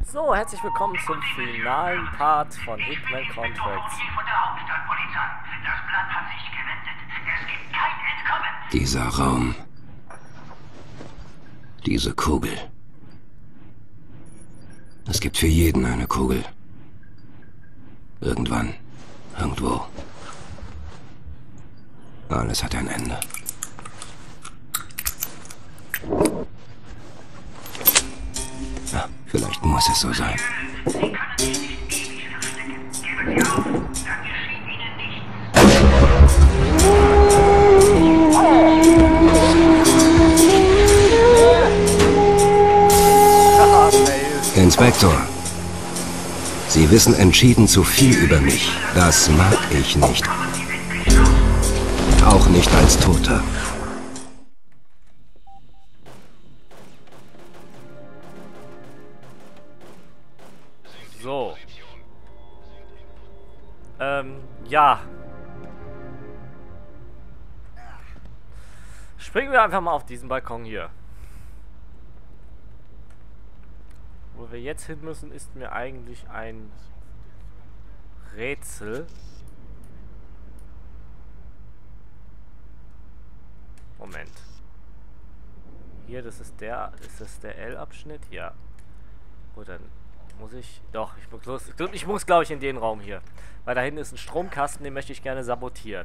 So, herzlich willkommen zum finalen Part von Hitman Contracts. Das Blatt hat sich gewendet. Es gibt kein Entkommen. Dieser Raum. Diese Kugel. Es gibt für jeden eine Kugel. Irgendwann. Irgendwo. Alles hat ein Ende. Ja, vielleicht muss es so sein. Sie können sich nicht ewig verstecken. Geben Sie auf, dann geschieht Ihnen nichts. Inspektor. Sie wissen entschieden zu viel über mich. Das mag ich nicht. Auch nicht als Toter. So. Ja. Springen wir einfach mal auf diesen Balkon hier. Wo wir jetzt hin müssen, ist mir eigentlich ein Rätsel. Moment. Hier, das ist der L-Abschnitt? Ja. Gut, dann muss ich... Doch, ich muss glaube ich in den Raum hier. Weil da hinten ist ein Stromkasten, den möchte ich gerne sabotieren.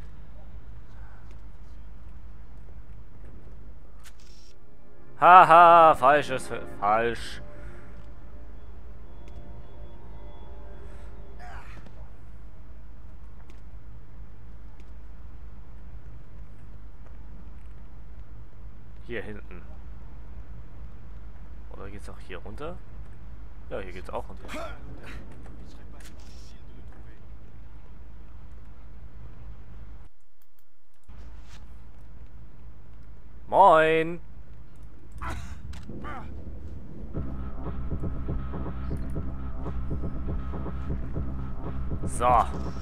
Haha, falsch. Hier hinten. Oder geht's auch hier runter? Ja, hier geht's auch runter. Moin! So.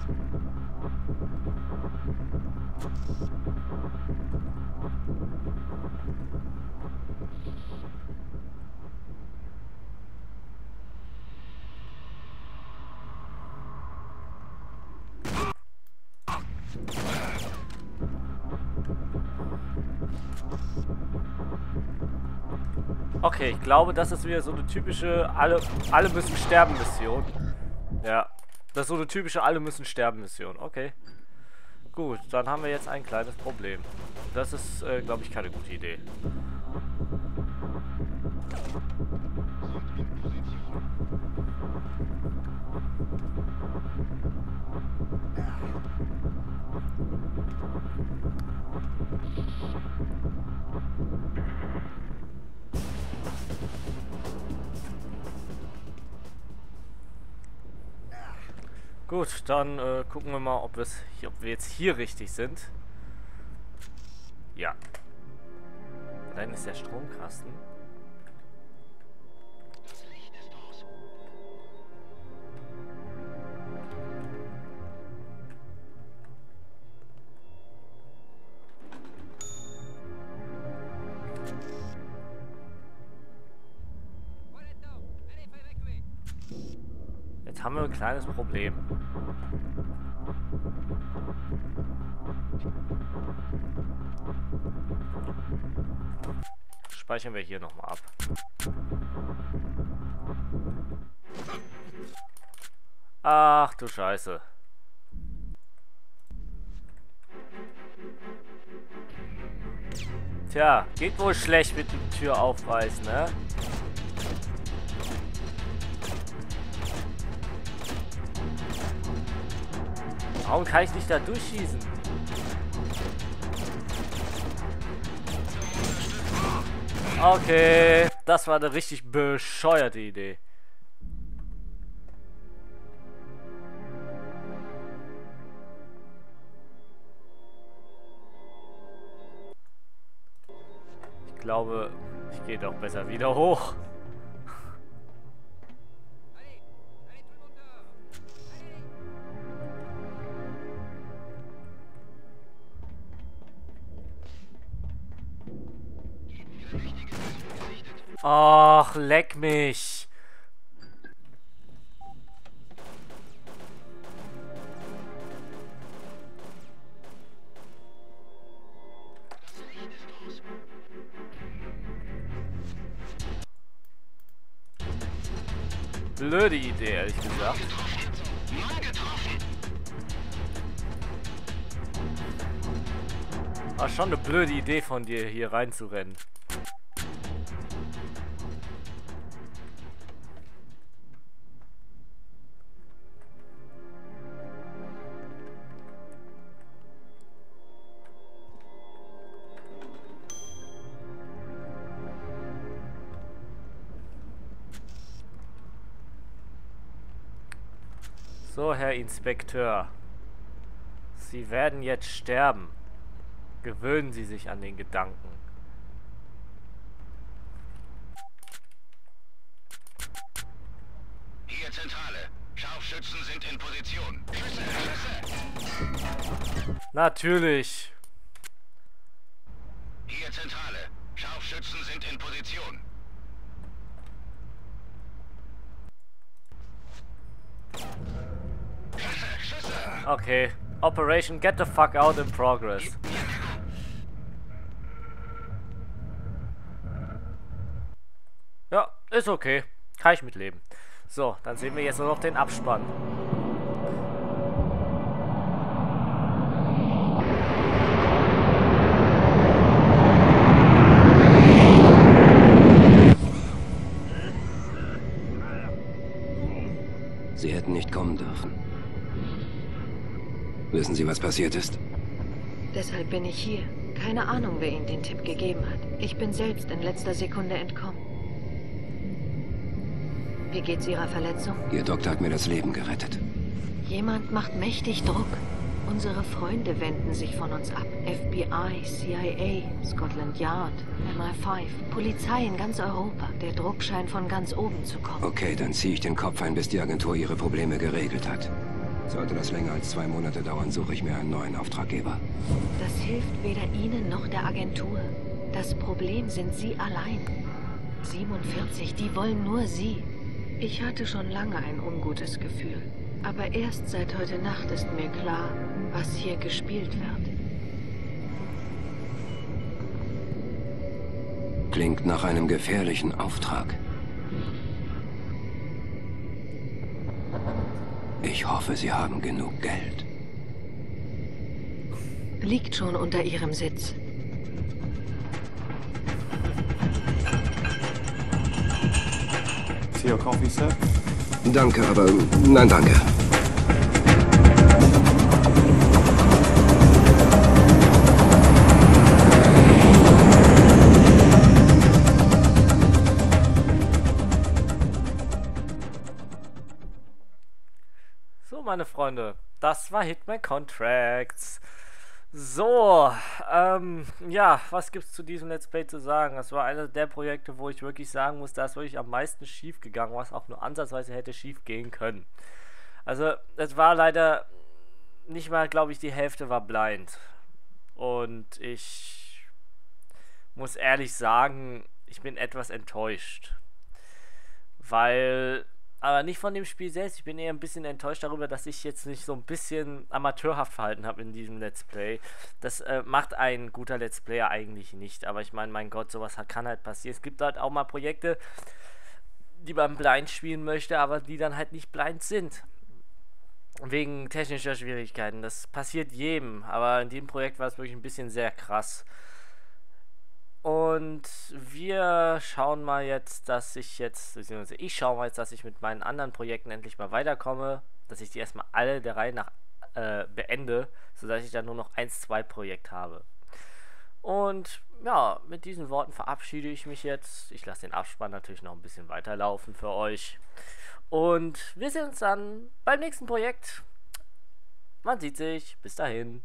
Okay, ich glaube, das ist wieder so eine typische alle müssen sterben Mission. Ja, das ist so eine typische alle müssen sterben Mission. Okay. Gut, dann haben wir jetzt ein kleines Problem. Das ist, glaube ich, keine gute Idee. Gut, dann gucken wir mal, ob wir jetzt hier richtig sind. Ja. Dann ist der Stromkasten. Das Licht ist aus. Jetzt haben wir ein kleines Problem. Speichern wir hier nochmal ab. Ach du Scheiße. Tja, geht wohl schlecht mit dem Tür aufreißen, ne? Warum kann ich nicht da durchschießen? Okay, das war eine richtig bescheuerte Idee. Ich glaube, ich gehe doch besser wieder hoch. Ach, leck mich. blöde Idee, ehrlich gesagt. War schon eine blöde Idee von dir, hier reinzurennen. So, Herr Inspekteur. Sie werden jetzt sterben. Gewöhnen Sie sich an den Gedanken. Hier Zentrale. Scharfschützen sind in Position. Schüsse, Schüsse! Natürlich. Hier Zentrale. Scharfschützen sind in Position. Schüsse, Schüsse! Okay. Operation Get the Fuck Out in Progress. Ja, ist okay. Kann ich mitleben. So, dann sehen wir jetzt nur noch den Abspann. Sie hätten nicht kommen dürfen. Wissen Sie, was passiert ist? Deshalb bin ich hier. Keine Ahnung, wer Ihnen den Tipp gegeben hat. Ich bin selbst in letzter Sekunde entkommen. Wie geht's Ihrer Verletzung? Ihr Doktor hat mir das Leben gerettet. Jemand macht mächtig Druck. Unsere Freunde wenden sich von uns ab. FBI, CIA, Scotland Yard, MI5, Polizei in ganz Europa. Der Druck scheint von ganz oben zu kommen. Okay, dann ziehe ich den Kopf ein, bis die Agentur ihre Probleme geregelt hat. Sollte das länger als 2 Monate dauern, suche ich mir einen neuen Auftraggeber. Das hilft weder Ihnen noch der Agentur. Das Problem sind Sie allein. 47, die wollen nur Sie. Ich hatte schon lange ein ungutes Gefühl. Aber erst seit heute Nacht ist mir klar, was hier gespielt wird. Klingt nach einem gefährlichen Auftrag. Ich hoffe, Sie haben genug Geld. Liegt schon unter Ihrem Sitz. See your coffee, sir? Danke, aber nein, danke. So, meine Freunde, das war Hitman Contracts. So, ja, was gibt's zu diesem Let's Play zu sagen? Das war einer der Projekte, wo ich wirklich sagen muss, da ist wirklich am meisten schief gegangen, was auch nur ansatzweise hätte schief gehen können. Also, es war leider nicht mal, glaube ich, die Hälfte war blind. Und ich muss ehrlich sagen, ich bin etwas enttäuscht. Weil... Aber nicht von dem Spiel selbst. Ich bin eher ein bisschen enttäuscht darüber, dass ich jetzt nicht so ein bisschen amateurhaft verhalten habe in diesem Let's Play. Das macht ein guter Let's Player eigentlich nicht. Aber ich meine, mein Gott, sowas kann halt passieren. Es gibt halt auch mal Projekte, die man blind spielen möchte, aber die dann halt nicht blind sind. Wegen technischer Schwierigkeiten. Das passiert jedem. Aber in dem Projekt war es wirklich ein bisschen sehr krass. Und wir schauen mal jetzt, dass ich jetzt, beziehungsweise ich schaue mal jetzt, dass ich mit meinen anderen Projekten endlich mal weiterkomme, dass ich die erstmal alle der Reihe nach beende, sodass ich dann nur noch 1-2 Projekt habe. Und ja, mit diesen Worten verabschiede ich mich jetzt. Ich lasse den Abspann natürlich noch ein bisschen weiterlaufen für euch. Und wir sehen uns dann beim nächsten Projekt. Man sieht sich. Bis dahin.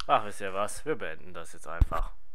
Ach, wisst ihr was? Wir beenden das jetzt einfach.